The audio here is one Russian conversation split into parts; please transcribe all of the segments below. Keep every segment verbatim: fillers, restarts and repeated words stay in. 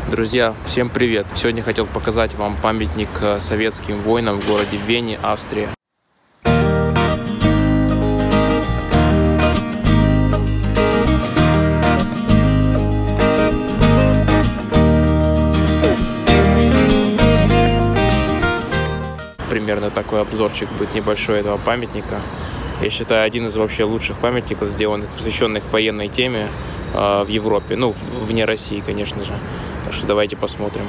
Друзья, всем привет! Сегодня хотел показать вам памятник советским воинам в городе Вене, Австрия. Примерно такой обзорчик будет небольшой этого памятника. Я считаю, один из вообще лучших памятников, сделанных, посвященных военной теме э, в Европе. Ну, вне России, конечно же. Так что давайте посмотрим.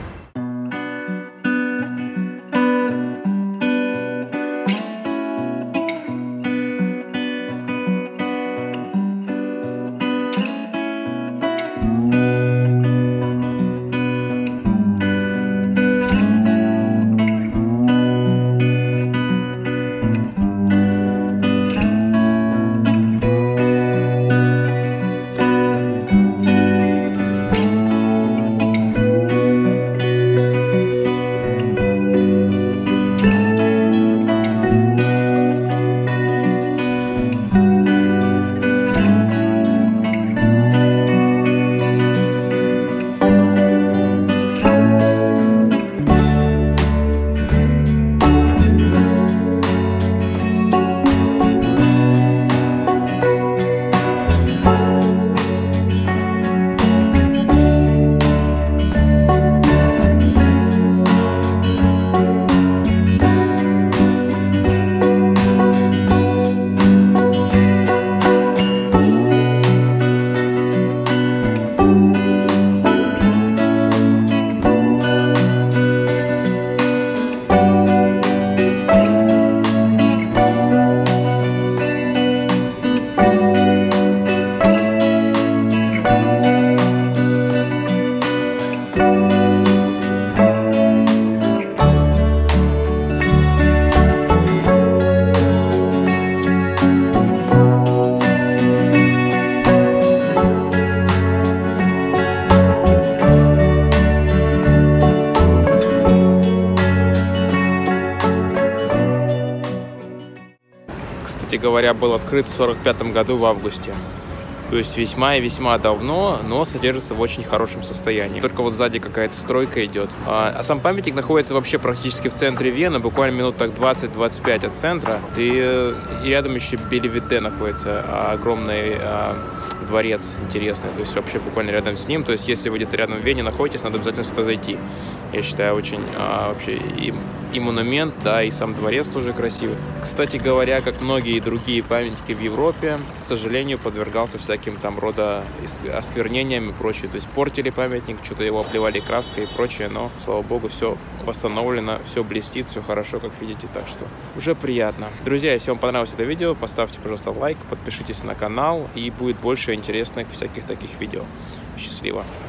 Кстати говоря, был открыт в сорок пятом году в августе. То есть весьма и весьма давно, но содержится в очень хорошем состоянии. Только вот сзади какая-то стройка идет. А, а сам памятник находится вообще практически в центре Вены, буквально минут так двадцать-двадцать пять от центра. И, и рядом еще Белевиде находится, огромный а, дворец интересный. То есть вообще буквально рядом с ним. То есть если вы где-то рядом в Вене находитесь, надо обязательно сюда зайти. Я считаю, очень а, вообще и, и монумент, да, и сам дворец тоже красивый. Кстати говоря, как многие другие памятники в Европе, к сожалению, подвергался всяким там рода осквернениям и прочее. То есть портили памятник, что-то его обливали краской и прочее, но, слава богу, все восстановлено, все блестит, все хорошо, как видите, так что уже приятно. Друзья, если вам понравилось это видео, поставьте, пожалуйста, лайк, подпишитесь на канал, и будет больше интересных всяких таких видео. Счастливо!